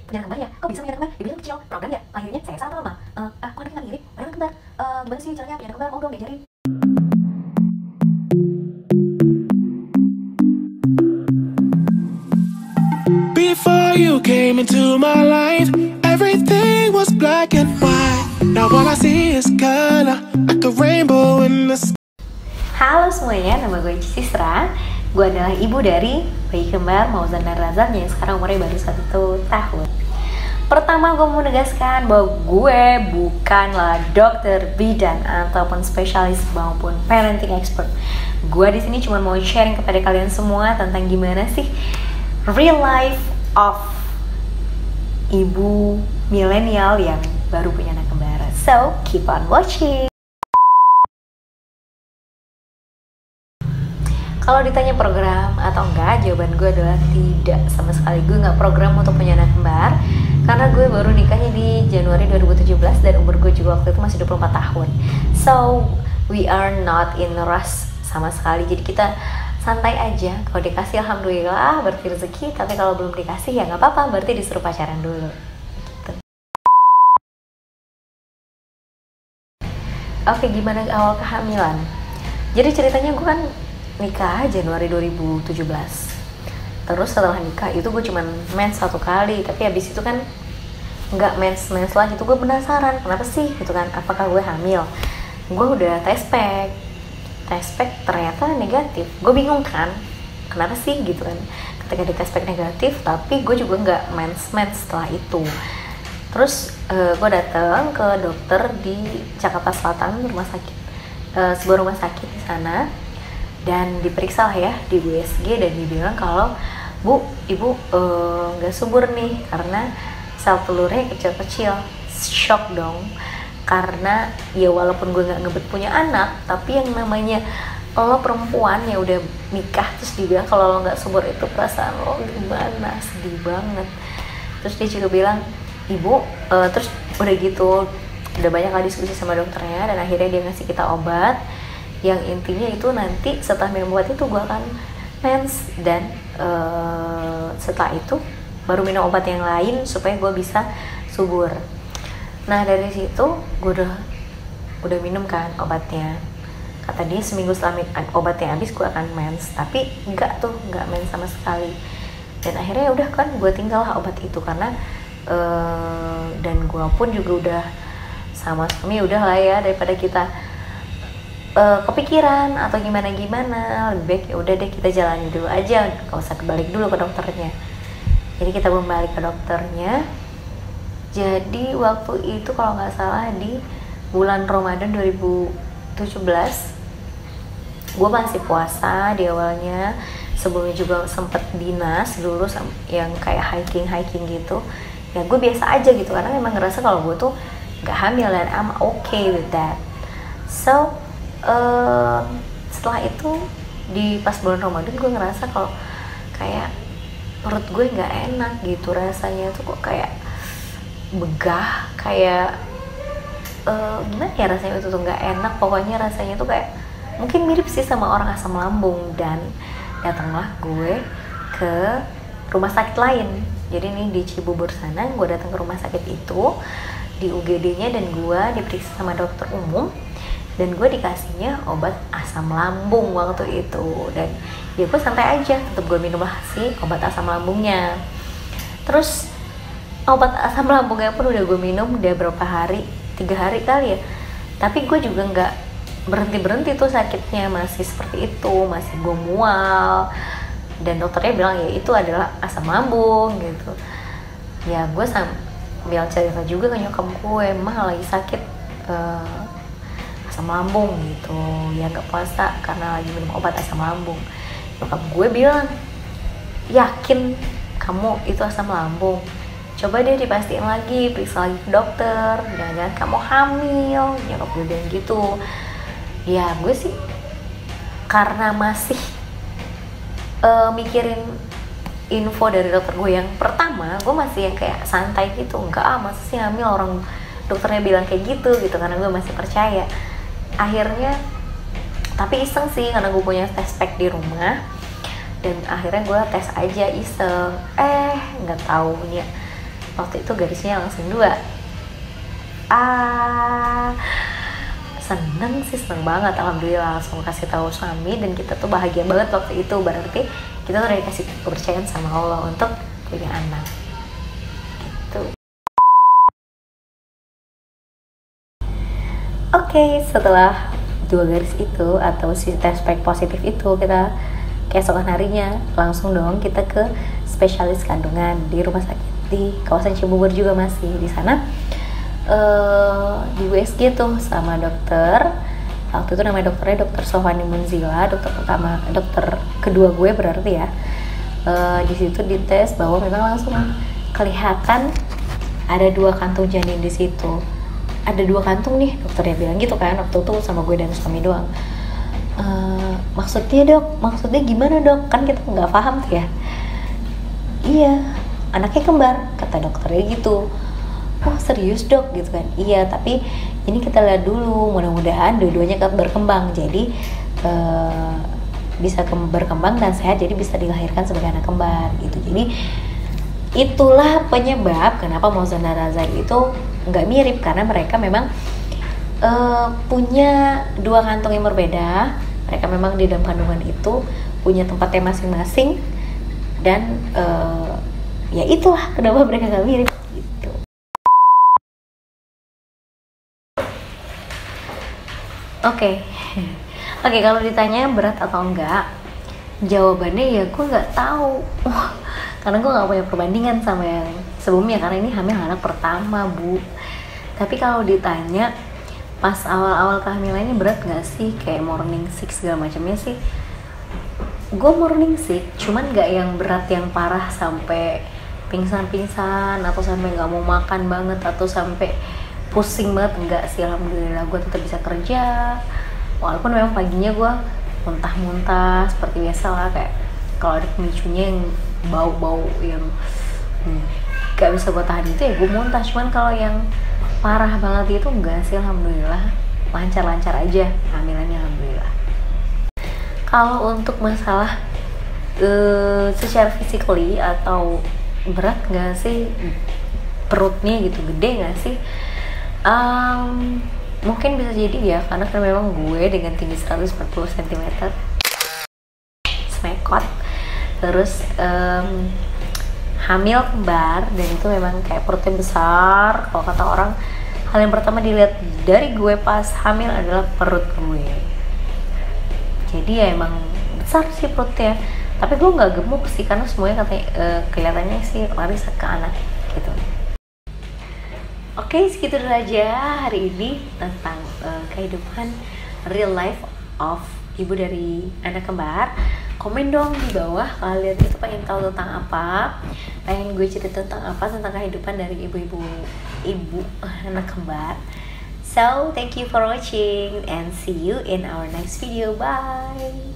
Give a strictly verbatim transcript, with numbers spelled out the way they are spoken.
punya anak kembar ya, kok bisa punya anak kembar? Dibilang kecil, program ya, lahirnya saya sama mama. Uh, ah, kok anaknya nggak mirip? Padahal kembar. Uh, gimana sih caranya punya anak kembar? Mau dong diajarin. Before you came into my life, everything was black and white. Now all I see is color, like a rainbow in the sky. Halo semuanya, nama gue Cisra. Gue adalah ibu dari bayi kembar Mauzan dan Razan yang sekarang umurnya baru satu tahun. Pertama gue mau menegaskan bahwa gue bukanlah dokter bidan ataupun spesialis maupun parenting expert. Gue di sini cuma mau sharing kepada kalian semua tentang gimana sih real life of ibu milenial yang baru punya anak kembar. So keep on watching. Kalau ditanya program atau enggak, jawaban gue adalah tidak sama sekali. Gue nggak program untuk punya anak kembar karena gue baru nikahnya di Januari dua ribu tujuh belas dan umur gue juga waktu itu masih dua puluh empat tahun. So we are not in rush sama sekali. Jadi kita santai aja. Kalau dikasih alhamdulillah berarti rezeki, tapi kalau belum dikasih ya nggak apa-apa, berarti disuruh pacaran dulu. Gitu. Oke, gimana awal kehamilan? Jadi ceritanya gue kan nikah Januari dua ribu tujuh belas. Terus setelah nikah itu gue cuman mens satu kali, tapi habis itu kan nggak mens mens lagi. Itu gue penasaran kenapa sih gitu kan, apakah gue hamil. Gue udah tes pack tes pack ternyata negatif. Gue bingung kan kenapa sih gitu kan, ketika di tes pack negatif tapi gue juga nggak mens mens setelah itu. Terus uh, gue datang ke dokter di Jakarta Selatan, rumah sakit, uh, sebuah rumah sakit di sana, dan diperiksa lah ya di U S G dan dibilang kalau bu, ibu nggak uh, subur nih karena sel telurnya kecil-kecil. Shock dong, karena ya walaupun gue nggak ngebet punya anak, tapi yang namanya lo perempuan ya udah nikah terus dibilang kalau lo nggak subur itu perasaan lo gimana, sedih banget. Terus dia juga bilang ibu, uh, terus udah gitu udah banyak lah diskusi sama dokternya dan akhirnya dia ngasih kita obat yang intinya itu nanti setelah minum obat itu gue akan mens dan uh, setelah itu baru minum obat yang lain supaya gue bisa subur. Nah dari situ gue udah udah minum kan obatnya. Kata dia seminggu setelah obatnya habis gue akan mens, tapi enggak tuh, enggak mens sama sekali. Dan akhirnya udah kan gue tinggal lah obat itu karena uh, dan gue pun juga udah sama suami udah lah ya, daripada kita Uh, kepikiran atau gimana gimana, lebih baik ya udah deh kita jalani dulu aja, nggak usah kebalik dulu ke dokternya. Jadi kita balik ke dokternya. Jadi waktu itu kalau nggak salah di bulan Ramadan dua ribu tujuh belas, gue masih puasa di awalnya. Sebelumnya juga sempet dinas dulu yang kayak hiking hiking gitu. Ya gue biasa aja gitu karena memang ngerasa kalau gue tuh nggak hamil dan I'm okay with that. So Uh, setelah itu di pas bulan Ramadan gue ngerasa kalau kayak perut gue nggak enak gitu, rasanya tuh kok kayak begah, kayak uh, gimana ya rasanya itu tuh nggak enak. Pokoknya rasanya tuh kayak mungkin mirip sih sama orang asam lambung, dan datanglah gue ke rumah sakit lain. Jadi nih di Cibubur sana gue datang ke rumah sakit itu di U G D-nya dan gue diperiksa sama dokter umum. Dan gue dikasihnya obat asam lambung waktu itu. Dan ya gue santai aja, tetap gue minum lah sih obat asam lambungnya. Terus obat asam lambungnya pun udah gue minum udah berapa hari, tiga hari kali ya. Tapi gue juga gak berhenti-berhenti tuh sakitnya, masih seperti itu, masih gue mual. Dan dokternya bilang ya itu adalah asam lambung gitu. Ya gue sambil cerita juga ke nyokap gue, mah lagi sakit uh, asam lambung gitu ya, nggak puasa karena lagi minum obat asam lambung. Nyokap gue bilang, yakin kamu itu asam lambung, coba deh dipastiin lagi, periksa lagi ke dokter, jangan-jangan kamu hamil. Nyokap gue bilang gitu. Ya gue sih karena masih uh, mikirin info dari dokter gue yang pertama, gue masih yang kayak santai gitu, enggak ah masa sih hamil, orang dokternya bilang kayak gitu gitu, karena gue masih percaya. Akhirnya tapi iseng sih karena gue punya tes pack di rumah, dan akhirnya gue tes aja iseng, eh nggak taunya waktu itu garisnya langsung dua. Ah, seneng sih, seneng banget, alhamdulillah. Langsung kasih tahu suami dan kita tuh bahagia banget waktu itu. Berarti kita tuh udah dikasih kepercayaan sama Allah untuk punya anak gitu. Oke, okay, setelah dua garis itu atau si test pack positif itu, kita keesokan harinya langsung dong kita ke spesialis kandungan di rumah sakit di kawasan Cibubur juga, masih di sana. Uh, di U S G tuh sama dokter, waktu itu namanya dokternya dokter Sofani Munzila, dokter pertama, dokter kedua gue berarti ya. Uh, di situ dites bahwa memang langsung kelihatan ada dua kantung janin di situ. Ada dua kantung nih, dokternya bilang gitu kan waktu itu sama gue dan suami doang. Uh, maksudnya dok, maksudnya gimana dok? Kan kita nggak paham tuh ya. Iya, anaknya kembar, kata dokternya gitu. Oh serius dok gitu kan? Iya, tapi ini kita lihat dulu, mudah-mudahan dua-duanya berkembang, jadi uh, bisa berkembang dan sehat, jadi bisa dilahirkan sebagai anak kembar gitu. Jadi itulah penyebab kenapa Mauzan dan Razak itu nggak mirip, karena mereka memang uh, punya dua kantung yang berbeda. Mereka memang di dalam kandungan itu punya tempatnya masing-masing, dan uh, ya itulah kenapa mereka nggak mirip gitu. Oke, okay. oke okay, kalau ditanya berat atau enggak, jawabannya ya gue nggak tahu, karena gue nggak punya perbandingan sama yang sebelumnya, karena ini hamil anak pertama bu. Tapi kalau ditanya pas awal-awal kehamilan ini berat nggak sih, kayak morning sick segala macamnya sih, gue morning sick, cuman nggak yang berat yang parah sampai pingsan-pingsan atau sampai nggak mau makan banget atau sampai pusing banget, enggak sih, alhamdulillah gue tetap bisa kerja walaupun memang paginya gue muntah-muntah seperti biasa lah, kayak kalau ada pemicunya yang bau-bau yang hmm, gak bisa gue tahan itu ya gue muntah. Cuman kalau yang parah banget itu enggak sih, alhamdulillah lancar-lancar aja hamilannya, alhamdulillah. Kalau untuk masalah uh, secara physically atau berat nggak sih, perutnya gitu gede nggak sih, Um, mungkin bisa jadi ya, karena kan memang gue dengan tinggi seratus empat puluh sentimeter smekot, terus um, hamil kembar, dan itu memang kayak perutnya besar. Kalau kata orang, hal yang pertama dilihat dari gue pas hamil adalah perut gue. Jadi ya emang besar sih perutnya, tapi gue nggak gemuk sih, karena semuanya katanya uh, kelihatannya sih lari ke anak gitu. Oke, segitu dulu aja hari ini tentang uh, kehidupan real life of ibu dari anak kembar. Komen dong di bawah kalian itu pengen tahu tentang apa, pengen gue cerita tentang apa, tentang kehidupan dari ibu-ibu ibu anak kembar. So, thank you for watching and see you in our next video. Bye.